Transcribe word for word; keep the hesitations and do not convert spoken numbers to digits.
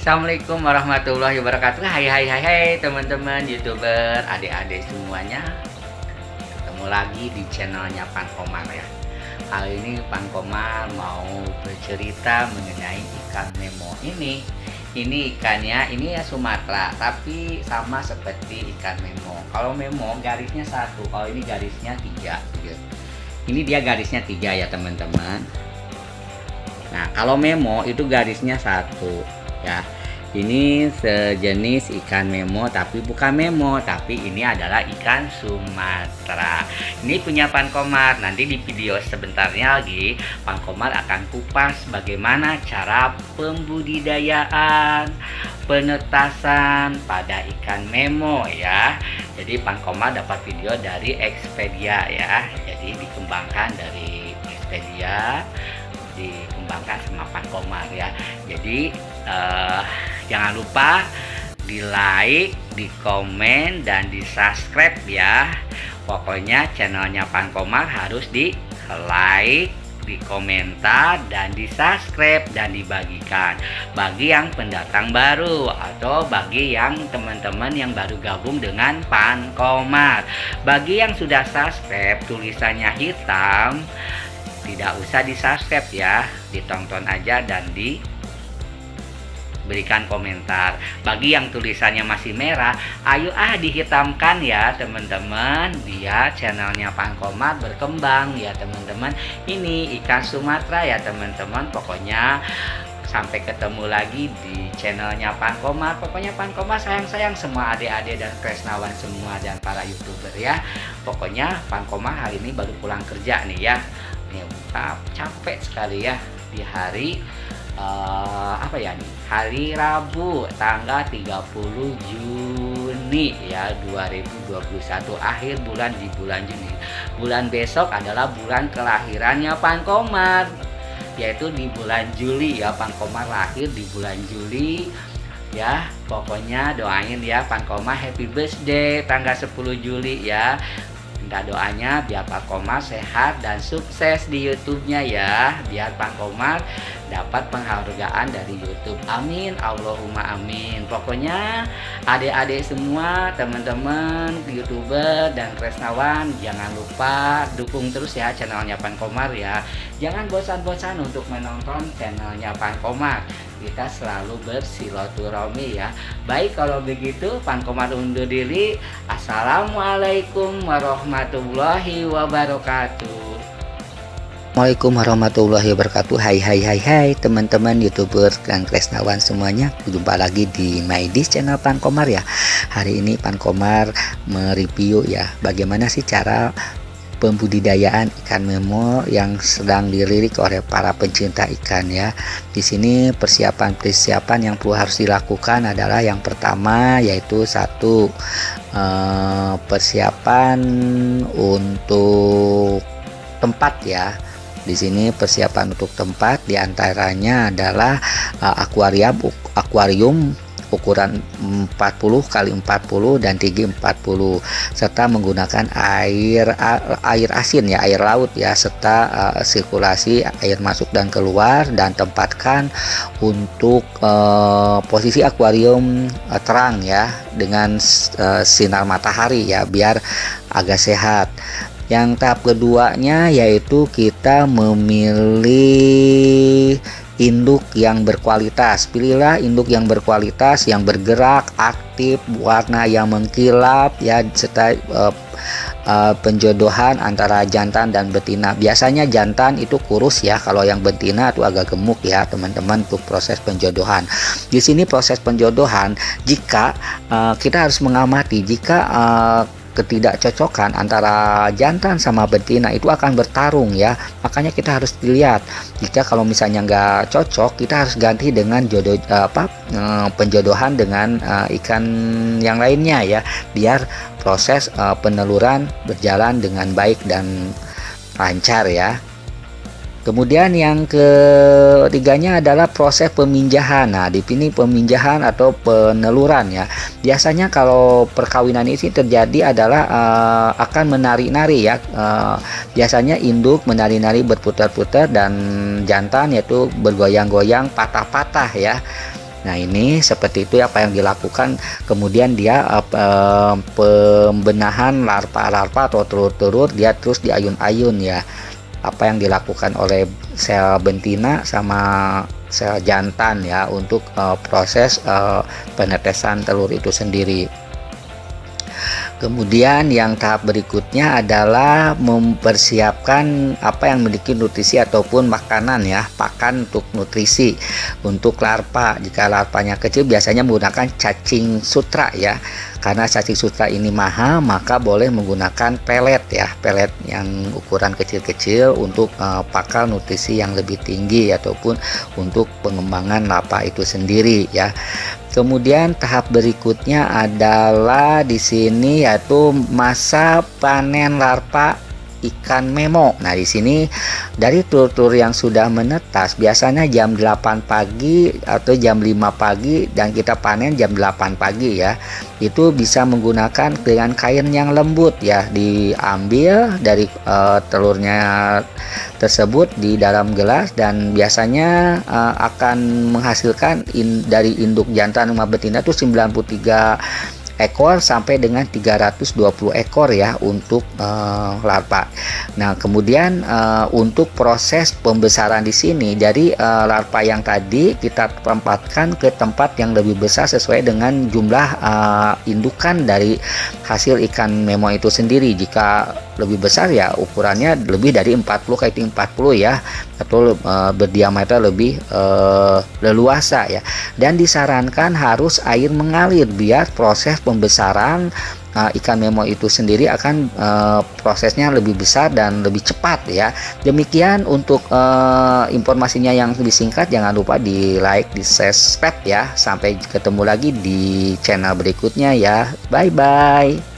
Assalamualaikum warahmatullahi wabarakatuh. Hai hai hai hai teman-teman YouTuber, adik-adik semuanya. Ketemu lagi di channelnya Pan Komar ya. Kali ini Pan Komar mau bercerita mengenai ikan memo ini. Ini ikannya ini ya Sumatera, tapi sama seperti ikan memo. Kalau memo garisnya satu, kalau ini garisnya tiga. Ini dia garisnya tiga ya teman-teman. Nah kalau memo itu garisnya satu ya. Ini sejenis ikan memo, tapi bukan memo, tapi ini adalah ikan Sumatera. Ini punya Pan Komar. Nanti di video sebentarnya lagi Pan Komar akan kupas bagaimana cara pembudidayaan, penetasan pada ikan memo ya. Jadi Pan Komar dapat video dari Expedia ya. Jadi dikembangkan dari Expedia, dikembangkan sama Pan Komar ya. Jadi uh, jangan lupa di like, di komen, dan di subscribe ya. Pokoknya channelnya Pan Komar harus di like, di komentar, dan di subscribe, dan dibagikan bagi yang pendatang baru atau bagi yang teman-teman yang baru gabung dengan Pan Komar. Bagi yang sudah subscribe tulisannya hitam, tidak usah di subscribe ya, ditonton aja dan diberikan komentar. Bagi yang tulisannya masih merah, ayo ah dihitamkan ya teman-teman, biar channelnya Pan Komar berkembang ya teman-teman. Ini ikan Sumatera ya teman-teman. Pokoknya sampai ketemu lagi di channelnya Pan Komar. Pokoknya Pan Komar sayang-sayang semua adik-adik dan kresnawan semua dan para YouTuber ya. Pokoknya Pan Komar hari ini baru pulang kerja nih ya. Nih, capek sekali ya di hari uh, apa ya nih? Hari Rabu tanggal tiga puluh Juni ya dua ribu dua puluh satu, akhir bulan di bulan Juni. Bulan besok adalah bulan kelahirannya Pan Komar, yaitu di bulan Juli ya. Pan Komar lahir di bulan Juli ya. Pokoknya doain ya Pan Komar happy birthday tanggal sepuluh Juli ya. Minta doanya biar Pan Komar sehat dan sukses di YouTube-nya ya, biar Pan Komar dapat penghargaan dari YouTube. Amin, Allahumma amin. Pokoknya adik-adik semua, teman-teman YouTuber dan kresnawan, jangan lupa dukung terus ya channelnya Pan Komar ya. Jangan bosan-bosan untuk menonton channelnya Pan Komar. Kita selalu bersilaturahmi ya. Baik, kalau begitu Pan Komar undur diri. Assalamualaikum warahmatullahi wabarakatuh. Assalamualaikum warahmatullahi wabarakatuh. Hai hai hai hai teman-teman YouTuber dan kresnawan semuanya. Jumpa lagi di MyDish channel Pan Komar ya. Hari ini Pan Komar mereview ya bagaimana sih cara pembudidayaan ikan memo yang sedang dilirik oleh para pencinta ikan ya. Di sini persiapan-persiapan yang perlu harus dilakukan adalah yang pertama yaitu satu eh, persiapan untuk tempat ya. Di sini persiapan untuk tempat diantaranya adalah uh, akuarium akuarium ukuran empat puluh kali empat puluh dan tinggi empat puluh, serta menggunakan air air asin ya, air laut ya, serta uh, sirkulasi air masuk dan keluar, dan tempatkan untuk uh, posisi akuarium uh, terang ya dengan uh, sinar matahari ya biar agak sehat. Yang tahap keduanya yaitu kita memilih induk yang berkualitas. Pilihlah induk yang berkualitas, yang bergerak, aktif, warna yang mengkilap ya, serta uh, uh, penjodohan antara jantan dan betina. Biasanya jantan itu kurus ya, kalau yang betina itu agak gemuk ya teman-teman untuk proses penjodohan. Di sini proses penjodohan jika uh, kita harus mengamati jika uh, ketidakcocokan antara jantan sama betina itu akan bertarung ya, makanya kita harus dilihat. Jika kalau misalnya nggak cocok, kita harus ganti dengan jodoh apa penjodohan dengan uh, ikan yang lainnya ya, biar proses uh, peneluran berjalan dengan baik dan lancar ya. Kemudian yang ketiganya adalah proses peminjahan. Nah, di sini peminjahan atau peneluran ya. Biasanya kalau perkawinan ini terjadi adalah uh, akan menari-nari ya. Uh, biasanya induk menari-nari berputar-putar dan jantan yaitu bergoyang-goyang patah-patah ya. Nah, ini seperti itu apa yang dilakukan. Kemudian dia uh, pembenahan larva-larva atau telur-telur, dia terus diayun-ayun ya. Apa yang dilakukan oleh sel betina sama sel jantan ya untuk uh, proses uh, penetesan telur itu sendiri. Kemudian yang tahap berikutnya adalah mempersiapkan apa yang memiliki nutrisi ataupun makanan ya, pakan untuk nutrisi untuk larva. Jika larvanya kecil biasanya menggunakan cacing sutra ya. Karena cacing sutra ini mahal, maka boleh menggunakan pelet ya, pelet yang ukuran kecil-kecil untuk uh, pakan nutrisi yang lebih tinggi ataupun untuk pengembangan larva itu sendiri ya. Kemudian tahap berikutnya adalah di sini yaitu masa panen larva ikan memo. Nah, di sini dari telur-telur yang sudah menetas biasanya jam delapan pagi atau jam lima pagi dan kita panen jam delapan pagi ya. Itu bisa menggunakan dengan kain yang lembut ya, diambil dari uh, telurnya tersebut di dalam gelas dan biasanya uh, akan menghasilkan in, dari induk jantan sama betina itu sembilan puluh tiga ekor sampai dengan tiga ratus dua puluh ekor ya untuk uh, larva. Nah, kemudian uh, untuk proses pembesaran di sini dari uh, larva yang tadi kita tempatkan ke tempat yang lebih besar sesuai dengan jumlah uh, indukan dari hasil ikan memo itu sendiri. Jika lebih besar ya ukurannya lebih dari empat puluh kali empat puluh ya, atau uh, berdiameter lebih uh, leluasa ya. Dan disarankan harus air mengalir biar proses pembesaran uh, ikan memo itu sendiri akan uh, prosesnya lebih besar dan lebih cepat ya. Demikian untuk uh, informasinya yang lebih singkat. Jangan lupa di like, di subscribe ya. Sampai ketemu lagi di channel berikutnya ya. Bye bye.